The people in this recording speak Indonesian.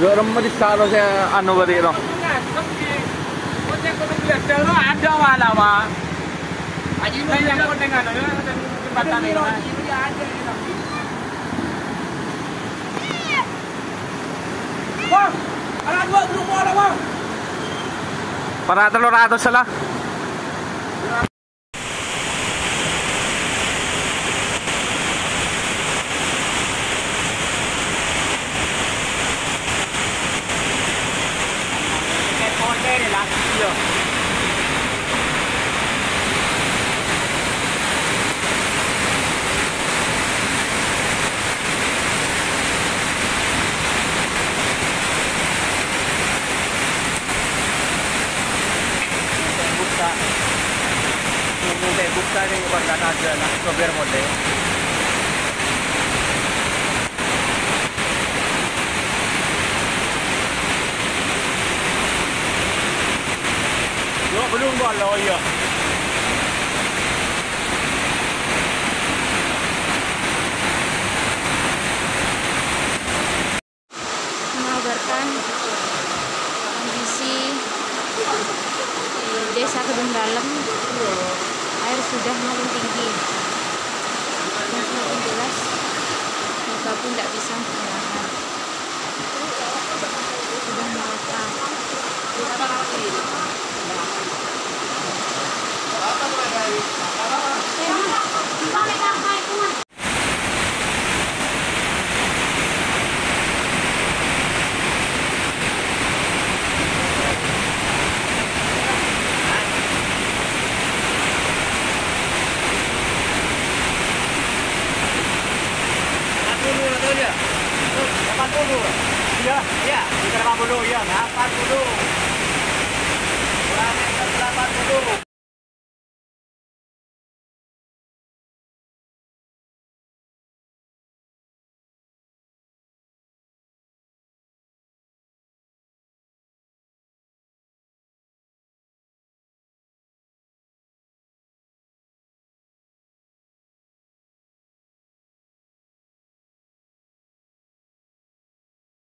udah remet kalau saya anu berarti no. Ada malah mah. Aji yang konten anu jembatan itu. Bang, ada dua belum ada bang. Para 300 lah. Buka nih bukan aja lah sopir model. Yo belum bola ya. Mengabarkan kondisi di desa Kedung Dalem. Air sudah makin tinggi dan semakin jelas muka pun tidak bisa melihat, sudah merata. Dia 80 ya, ya, 80 ya, 80 kurang 80